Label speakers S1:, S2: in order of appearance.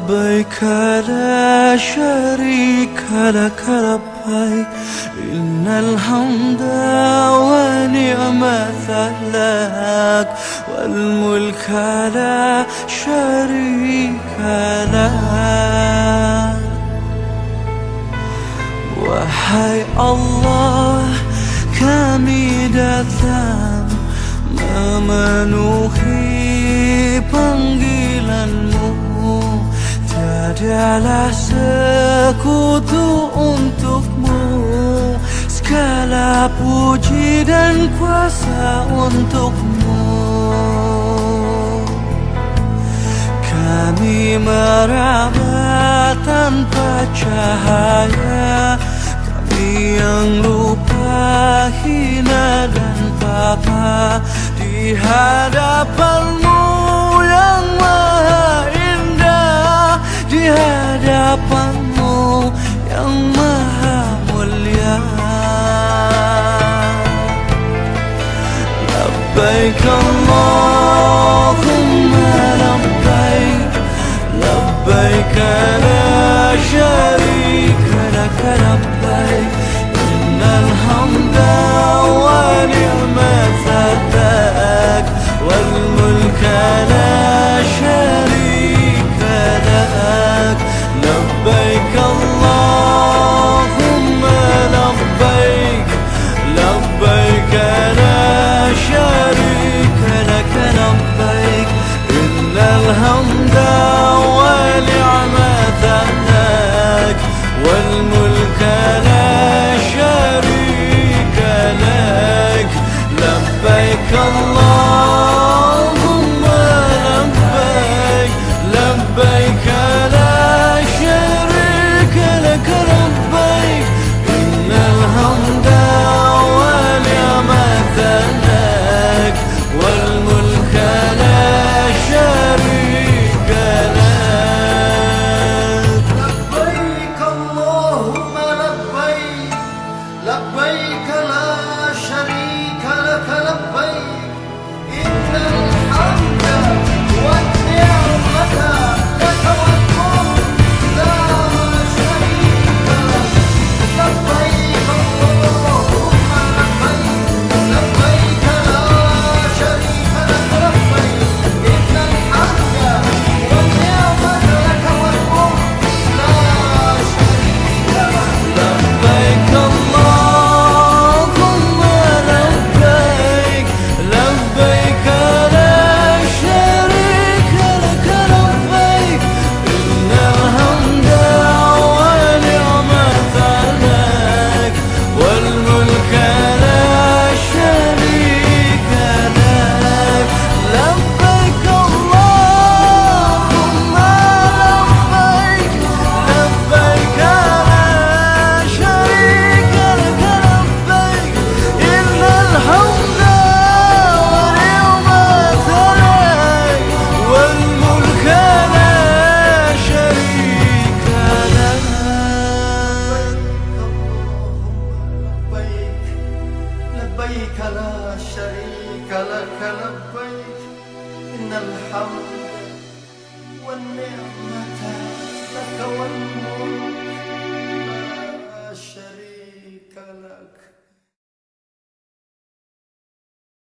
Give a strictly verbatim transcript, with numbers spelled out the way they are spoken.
S1: لبيك لا شريك لك لبيك إن الحمد ونعمة لك والملك لا شريك لك. Wahai Allah, kami datang memenuhi panggilan-Mu. Tiadalah sekutu untuk-Mu, segala puji dan kuasa untuk-Mu. Kami meraba tanpa cahaya, kami yang lupa, hina dan papa di hadapan-Mu yang maha indah, di hadapan-Mu yang maha mulia. Labbaik Allahumma labbaik, labbaik la syarika laka labbaik, innal hamda wa ni'mata lak wal mulka la syarika lak. Labbaik Allahumma labbaik, labbaik la syarika laka labbaik, innal hamda wa ni'mata lak wal mulka la syarika lak. Labbaik Allahumma labbaik, labbaik la syarika lak labbaik, innal hamda wa ni'mata lak wal mulka la syarika lak.
S2: Labbaik Allahumma labbaik, labbaik la syarika lak labbaik, innal hamda wan ni'mata lak wal mulk la syarika lak. Labbaik Allahumma labbaik, labbaik la syarika lak labbaik, innal hamda wan ni'mata lak wal mulk la syarika lak.
S1: Labbaik Allahumma labbaik, labbaik la syarika lak labbaik, innal hamda wa ni'mata lak wal mulka la syarika lak. Labbaik Allahumma labbaik, labbaik la syarika lak labbaik, innal hamda wa ni'mata lak wal mulka la syarika lak.
S2: لبيك لبيك لا شريك لك لبيك إن الحمد والنعمة لك والملك لا شريك لك.